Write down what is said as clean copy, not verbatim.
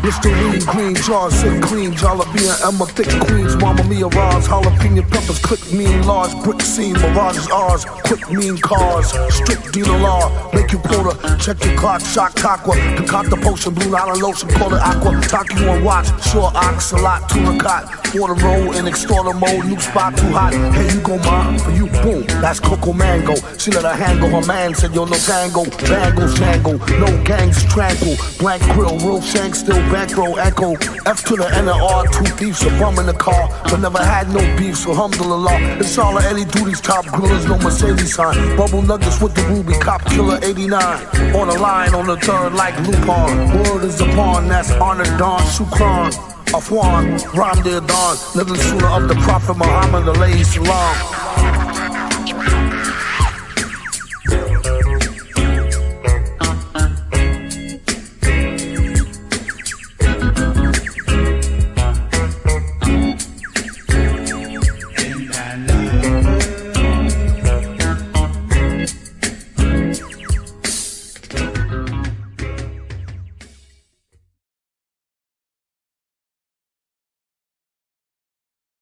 Listerine, green jars, sick clean, Jollibee and Emma, thick queens, Mama Mia, Roz, jalapeno peppers, click mean, large brick scene, Mirage is ours, quick mean cars, strict dealer law, make you quota, check your clock, shock aqua, concoct the potion, blue island lotion, call it aqua, talk you on watch, short ox, a lot, tuna cot, water roll, in extorter mode, new spot too hot, hey you go mom, for you boom, that's Coco Mango, she let her handle, her man said yo no tango, bangle, shangle, no gangs, tranquil, blank grill, real shank, still bankroll, echo, F to the NR, two thieves, a bum in the car, but never had no beef, so alhamdulillah, it's all of Eddie Duty's top grillers, no Mercedes sign, bubble nuggets with the ruby, cop killer 89, on the line, on the third like Lupin, word is upon, that's honor Don Shukran, Afwan, Ram Dear Don, living sooner of the Prophet Muhammad, alayhi salam.